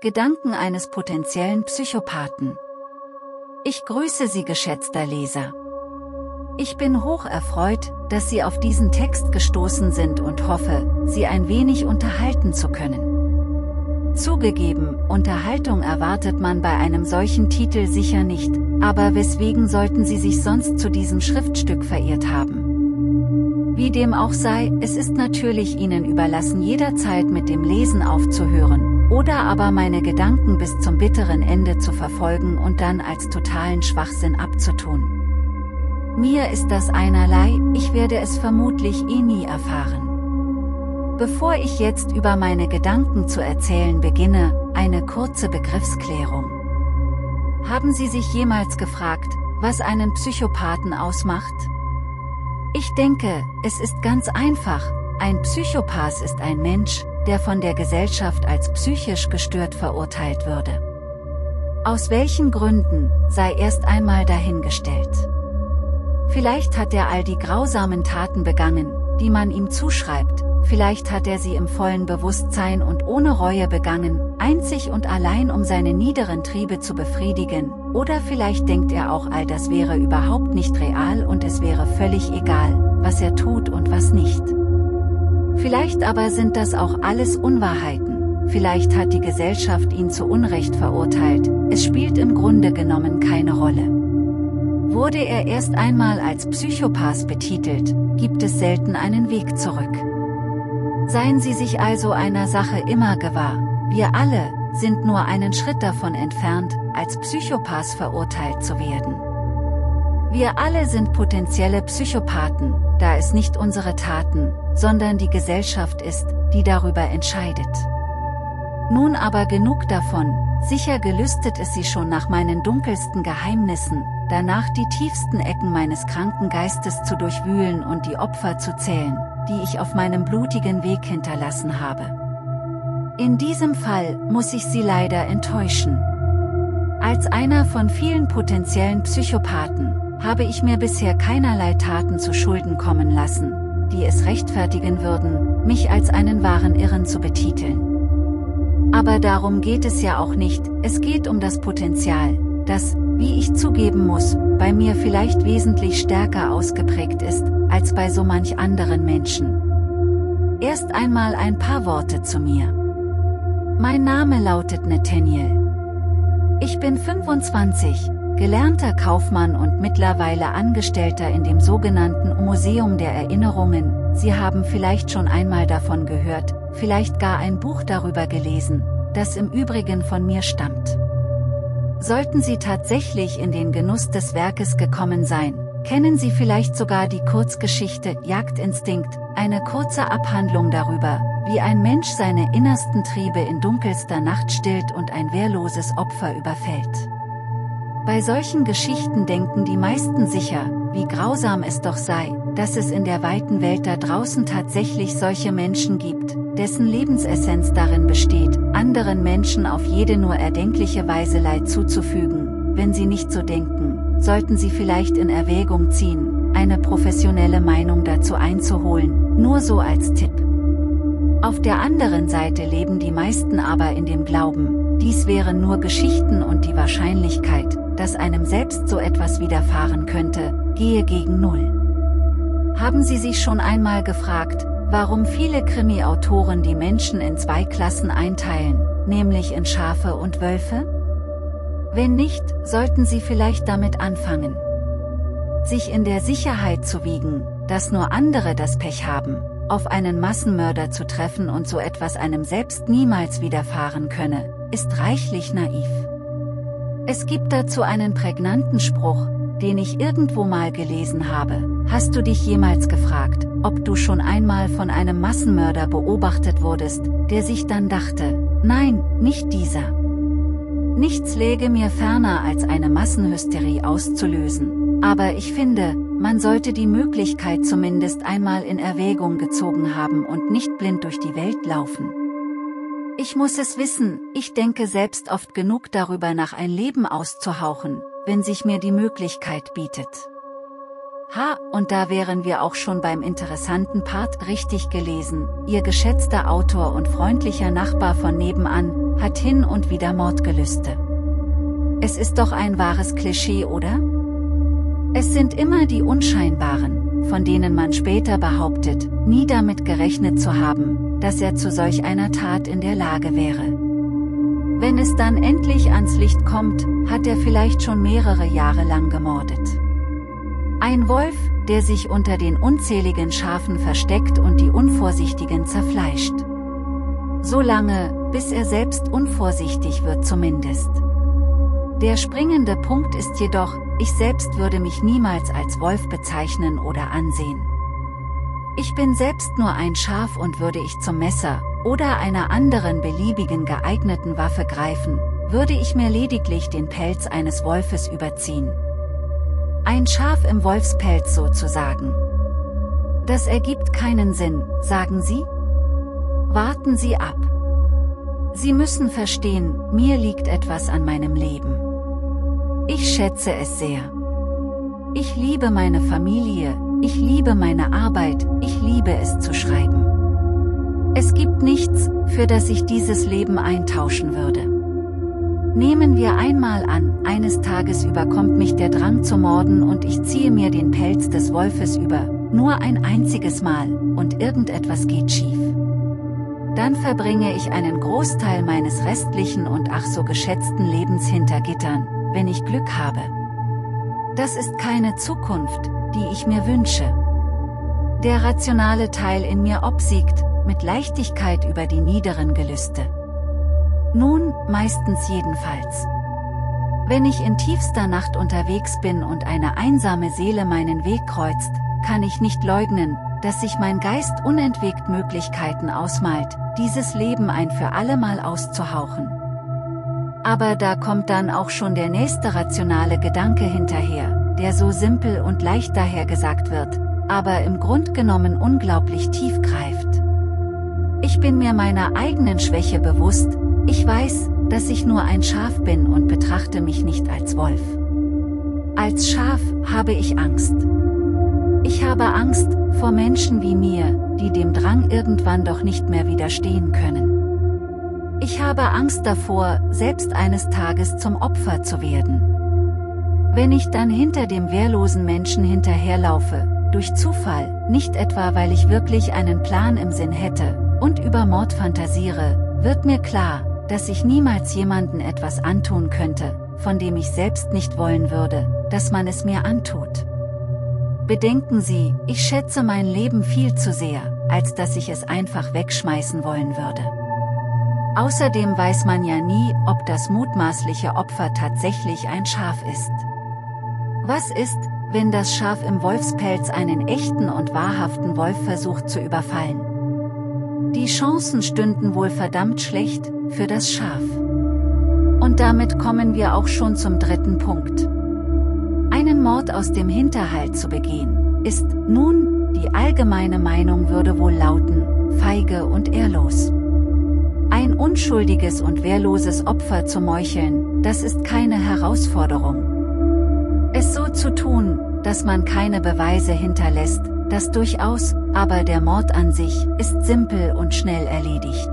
Gedanken eines potenziellen Psychopathen. Ich grüße Sie, geschätzter Leser. Ich bin hoch erfreut, dass Sie auf diesen Text gestoßen sind und hoffe, Sie ein wenig unterhalten zu können. Zugegeben, Unterhaltung erwartet man bei einem solchen Titel sicher nicht, aber weswegen sollten Sie sich sonst zu diesem Schriftstück verirrt haben? Wie dem auch sei, es ist natürlich Ihnen überlassen, jederzeit mit dem Lesen aufzuhören, oder aber meine Gedanken bis zum bitteren Ende zu verfolgen und dann als totalen Schwachsinn abzutun. Mir ist das einerlei, ich werde es vermutlich nie erfahren. Bevor ich jetzt über meine Gedanken zu erzählen beginne, eine kurze Begriffsklärung. Haben Sie sich jemals gefragt, was einen Psychopathen ausmacht? Ich denke, es ist ganz einfach, ein Psychopath ist ein Mensch, der von der Gesellschaft als psychisch gestört verurteilt würde. Aus welchen Gründen, sei erst einmal dahingestellt. Vielleicht hat er all die grausamen Taten begangen, die man ihm zuschreibt, vielleicht hat er sie im vollen Bewusstsein und ohne Reue begangen, einzig und allein um seine niederen Triebe zu befriedigen, oder vielleicht denkt er auch, all das wäre überhaupt nicht real und es wäre völlig egal, was er tut und was nicht. Vielleicht aber sind das auch alles Unwahrheiten, vielleicht hat die Gesellschaft ihn zu Unrecht verurteilt, es spielt im Grunde genommen keine Rolle. Wurde er erst einmal als Psychopath betitelt, gibt es selten einen Weg zurück. Seien Sie sich also einer Sache immer gewahr, wir alle sind nur einen Schritt davon entfernt, als Psychopath verurteilt zu werden. Wir alle sind potenzielle Psychopathen, da es nicht unsere Taten, sondern die Gesellschaft ist, die darüber entscheidet. Nun aber genug davon, sicher gelüstet es Sie schon nach meinen dunkelsten Geheimnissen, danach die tiefsten Ecken meines kranken Geistes zu durchwühlen und die Opfer zu zählen, die ich auf meinem blutigen Weg hinterlassen habe. In diesem Fall muss ich Sie leider enttäuschen. Als einer von vielen potenziellen Psychopathen, habe ich mir bisher keinerlei Taten zu Schulden kommen lassen, die es rechtfertigen würden, mich als einen wahren Irren zu betiteln. Aber darum geht es ja auch nicht, es geht um das Potenzial, das, wie ich zugeben muss, bei mir vielleicht wesentlich stärker ausgeprägt ist, als bei so manch anderen Menschen. Erst einmal ein paar Worte zu mir. Mein Name lautet Nathaniel. Ich bin 25, gelernter Kaufmann und mittlerweile Angestellter in dem sogenannten Museum der Erinnerungen. Sie haben vielleicht schon einmal davon gehört, vielleicht gar ein Buch darüber gelesen, das im Übrigen von mir stammt. Sollten Sie tatsächlich in den Genuss des Werkes gekommen sein, kennen Sie vielleicht sogar die Kurzgeschichte Jagdinstinkt, eine kurze Abhandlung darüber, wie ein Mensch seine innersten Triebe in dunkelster Nacht stillt und ein wehrloses Opfer überfällt. Bei solchen Geschichten denken die meisten sicher, wie grausam es doch sei, dass es in der weiten Welt da draußen tatsächlich solche Menschen gibt, dessen Lebensessenz darin besteht, anderen Menschen auf jede nur erdenkliche Weise Leid zuzufügen. Wenn Sie nicht so denken, sollten Sie vielleicht in Erwägung ziehen, eine professionelle Meinung dazu einzuholen, nur so als Tipp. Auf der anderen Seite leben die meisten aber in dem Glauben, dies wären nur Geschichten und die Wahrscheinlichkeit, dass einem selbst so etwas widerfahren könnte, gehe gegen Null. Haben Sie sich schon einmal gefragt, warum viele Krimi-Autoren die Menschen in zwei Klassen einteilen, nämlich in Schafe und Wölfe? Wenn nicht, sollten Sie vielleicht damit anfangen, sich in der Sicherheit zu wiegen, dass nur andere das Pech haben, auf einen Massenmörder zu treffen und so etwas einem selbst niemals widerfahren könne, ist reichlich naiv. Es gibt dazu einen prägnanten Spruch, den ich irgendwo mal gelesen habe. Hast du dich jemals gefragt, ob du schon einmal von einem Massenmörder beobachtet wurdest, der sich dann dachte, nein, nicht dieser. Nichts läge mir ferner als eine Massenhysterie auszulösen, aber ich finde, man sollte die Möglichkeit zumindest einmal in Erwägung gezogen haben und nicht blind durch die Welt laufen. Ich muss es wissen, ich denke selbst oft genug darüber nach, ein Leben auszuhauchen, wenn sich mir die Möglichkeit bietet. Und da wären wir auch schon beim interessanten Part. Richtig gelesen, Ihr geschätzter Autor und freundlicher Nachbar von nebenan, hat hin und wieder Mordgelüste. Es ist doch ein wahres Klischee, oder? Es sind immer die Unscheinbaren, von denen man später behauptet, nie damit gerechnet zu haben, dass er zu solch einer Tat in der Lage wäre. Wenn es dann endlich ans Licht kommt, hat er vielleicht schon mehrere Jahre lang gemordet. Ein Wolf, der sich unter den unzähligen Schafen versteckt und die Unvorsichtigen zerfleischt. So lange, bis er selbst unvorsichtig wird zumindest. Der springende Punkt ist jedoch, ich selbst würde mich niemals als Wolf bezeichnen oder ansehen. Ich bin selbst nur ein Schaf und würde ich zum Messer oder einer anderen beliebigen geeigneten Waffe greifen, würde ich mir lediglich den Pelz eines Wolfes überziehen. Ein Schaf im Wolfspelz sozusagen. Das ergibt keinen Sinn, sagen Sie? Warten Sie ab. Sie müssen verstehen, mir liegt etwas an meinem Leben. Ich schätze es sehr. Ich liebe meine Familie, ich liebe meine Arbeit, ich liebe es zu schreiben. Es gibt nichts, für das ich dieses Leben eintauschen würde. Nehmen wir einmal an, eines Tages überkommt mich der Drang zu morden und ich ziehe mir den Pelz des Wolfes über, nur ein einziges Mal, und irgendetwas geht schief. Dann verbringe ich einen Großteil meines restlichen und ach so geschätzten Lebens hinter Gittern, wenn ich Glück habe. Das ist keine Zukunft, die ich mir wünsche. Der rationale Teil in mir obsiegt, mit Leichtigkeit über die niederen Gelüste. Nun, meistens jedenfalls. Wenn ich in tiefster Nacht unterwegs bin und eine einsame Seele meinen Weg kreuzt, kann ich nicht leugnen, dass sich mein Geist unentwegt Möglichkeiten ausmalt, dieses Leben ein für allemal auszuhauchen. Aber da kommt dann auch schon der nächste rationale Gedanke hinterher, der so simpel und leicht dahergesagt wird, aber im Grund genommen unglaublich tief greift. Ich bin mir meiner eigenen Schwäche bewusst, ich weiß, dass ich nur ein Schaf bin und betrachte mich nicht als Wolf. Als Schaf habe ich Angst. Ich habe Angst vor Menschen wie mir, die dem Drang irgendwann doch nicht mehr widerstehen können. Ich habe Angst davor, selbst eines Tages zum Opfer zu werden. Wenn ich dann hinter dem wehrlosen Menschen hinterherlaufe, durch Zufall, nicht etwa weil ich wirklich einen Plan im Sinn hätte, und über Mord fantasiere, wird mir klar, dass ich niemals jemanden etwas antun könnte, von dem ich selbst nicht wollen würde, dass man es mir antut. Bedenken Sie, ich schätze mein Leben viel zu sehr, als dass ich es einfach wegschmeißen wollen würde. Außerdem weiß man ja nie, ob das mutmaßliche Opfer tatsächlich ein Schaf ist. Was ist, wenn das Schaf im Wolfspelz einen echten und wahrhaften Wolf versucht zu überfallen? Die Chancen stünden wohl verdammt schlecht für das Schaf. Und damit kommen wir auch schon zum dritten Punkt. Einen Mord aus dem Hinterhalt zu begehen, ist, nun, die allgemeine Meinung würde wohl lauten, feige und ehrlos. Ein unschuldiges und wehrloses Opfer zu meucheln, das ist keine Herausforderung. Es so zu tun, dass man keine Beweise hinterlässt, das durchaus, aber der Mord an sich ist simpel und schnell erledigt.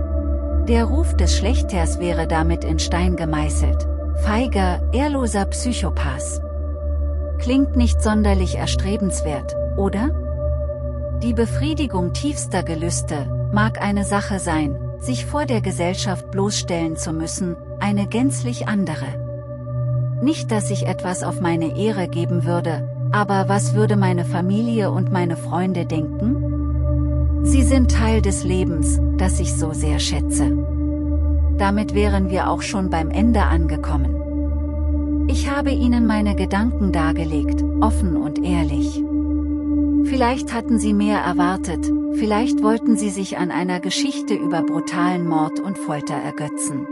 Der Ruf des Schlechters wäre damit in Stein gemeißelt. Feiger, ehrloser Psychopath. Klingt nicht sonderlich erstrebenswert, oder? Die Befriedigung tiefster Gelüste mag eine Sache sein, sich vor der Gesellschaft bloßstellen zu müssen, eine gänzlich andere. Nicht, dass ich etwas auf meine Ehre geben würde, aber was würde meine Familie und meine Freunde denken? Sie sind Teil des Lebens, das ich so sehr schätze. Damit wären wir auch schon beim Ende angekommen. Ich habe Ihnen meine Gedanken dargelegt, offen und ehrlich. Vielleicht hatten Sie mehr erwartet, vielleicht wollten Sie sich an einer Geschichte über brutalen Mord und Folter ergötzen.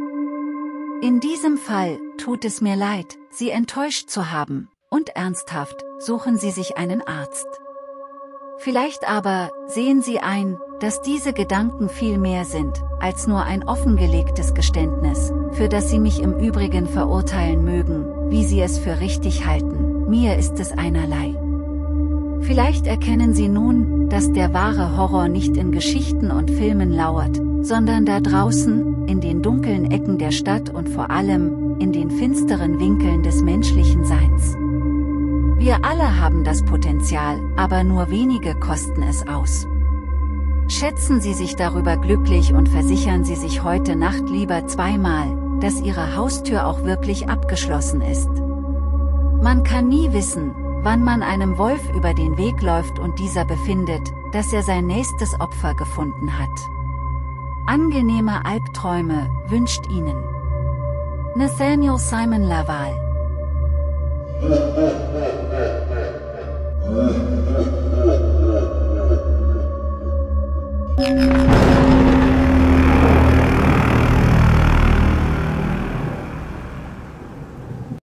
In diesem Fall tut es mir leid, Sie enttäuscht zu haben, und ernsthaft, suchen Sie sich einen Arzt. Vielleicht aber sehen Sie ein, dass diese Gedanken viel mehr sind, als nur ein offengelegtes Geständnis, für das Sie mich im Übrigen verurteilen mögen, wie Sie es für richtig halten, mir ist es einerlei. Vielleicht erkennen Sie nun, dass der wahre Horror nicht in Geschichten und Filmen lauert, sondern da draußen, in den dunklen Ecken der Stadt und vor allem, in den finsteren Winkeln des menschlichen Seins. Wir alle haben das Potenzial, aber nur wenige kosten es aus. Schätzen Sie sich darüber glücklich und versichern Sie sich heute Nacht lieber zweimal, dass Ihre Haustür auch wirklich abgeschlossen ist. Man kann nie wissen, wann man einem Wolf über den Weg läuft und dieser befindet, dass er sein nächstes Opfer gefunden hat. Angenehme Albträume wünscht Ihnen Nathaniel Simon Laval.